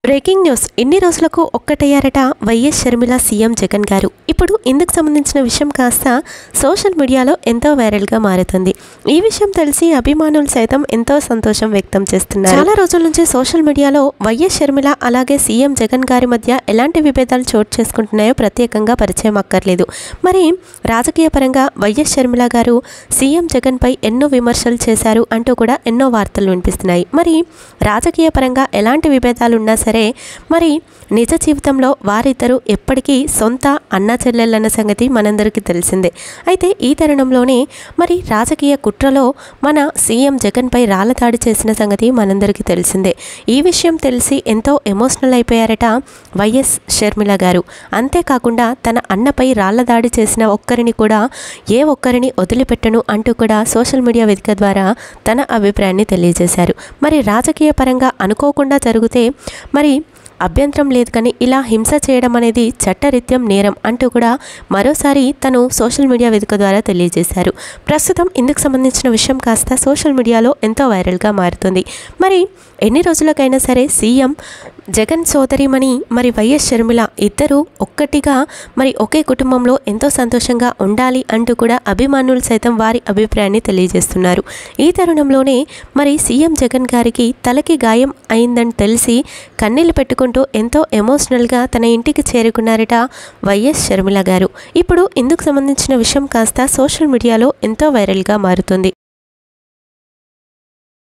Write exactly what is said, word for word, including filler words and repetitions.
Breaking news ఇన్ని రోజులకు ఒక్కటయ్యారట వైఎస్ షర్మిల సీఎం జగన్ గారు. ఇప్పుడు ఇందుకు సంబంధించిన విషయం కాస్త సోషల్ మీడియాలో ఎంతో వైరల్గా మారుతుంది. ఈ విషయం తెలిసి అభిమానులు సైతం ఎంతో సంతోషం వ్యక్తం చేస్తున్నారు. చాలా రోజుల నుంచి సోషల్ మీడియాలో వైఎస్ షర్మిల అలాగే సీఎం జగన్ గారి మధ్య ఎలాంటి విభేదాలు చోటు చేసుకుంటున్నాయో ప్రత్యేకంగా పరిచయం అక్కర్లేదు. మరి రాజకీయ పరంగా వైఎస్ షర్మిల గారు సీఎం జగన్ పై ఎన్నో విమర్శలు చేశారు అంటూ కూడా ఎన్నో వార్తలు వినిపిస్తున్నాయి. మరి రాజకీయ పరంగా ఎలాంటి విభేదాలు ఉన్నా సరే మరి నిజ జీవితంలో వారిద్దరూ ఎప్పటికీ సొంత అన్నా చెల్లెళ్ళన్న సంగతి మనందరికీ తెలిసిందే. అయితే ఈ తరుణంలోనే మరి రాజకీయ కుట్రలో మన సీఎం జగన్పై రాళ్ళదాడి చేసిన సంగతి మనందరికీ తెలిసిందే. ఈ విషయం తెలిసి ఎంతో ఎమోషనల్ అయిపోయారట వైఎస్ షర్మిల గారు. అంతేకాకుండా తన అన్నపై రాళ్ళదాడి చేసిన ఒక్కరిని కూడా ఏ ఒక్కరిని వదిలిపెట్టను అంటూ కూడా సోషల్ మీడియా వేదిక ద్వారా తన అభిప్రాయాన్ని తెలియజేశారు. మరి రాజకీయ పరంగా అనుకోకుండా జరిగితే మరి అభ్యంతరం లేదు, కానీ ఇలా హింస చేయడం అనేది చట్టరీత్యం నేరం అంటూ కూడా మరోసారి తను సోషల్ మీడియా వేదిక ద్వారా తెలియజేశారు. ప్రస్తుతం ఇందుకు సంబంధించిన విషయం కాస్త సోషల్ మీడియాలో ఎంతో వైరల్గా మారుతుంది. మరి ఎన్ని రోజులకైనా సరే సీఎం జగన్ సోదరిమణి మరి వైఎస్ షర్మిల ఇద్దరు ఒక్కటిగా మరి ఒకే కుటుంబంలో ఎంతో సంతోషంగా ఉండాలి అంటూ కూడా అభిమానులు సైతం వారి అభిప్రాయాన్ని తెలియజేస్తున్నారు. ఈ తరుణంలోనే మరి సీఎం జగన్ గారికి తలకి గాయం అయిందని తెలిసి కన్నీళ్లు పెట్టుకుంటూ ఎంతో ఎమోషనల్గా తన ఇంటికి చేరుకున్నారట వైఎస్ షర్మిల గారు. ఇప్పుడు ఇందుకు సంబంధించిన విషయం కాస్త సోషల్ మీడియాలో ఎంతో వైరల్గా మారుతుంది.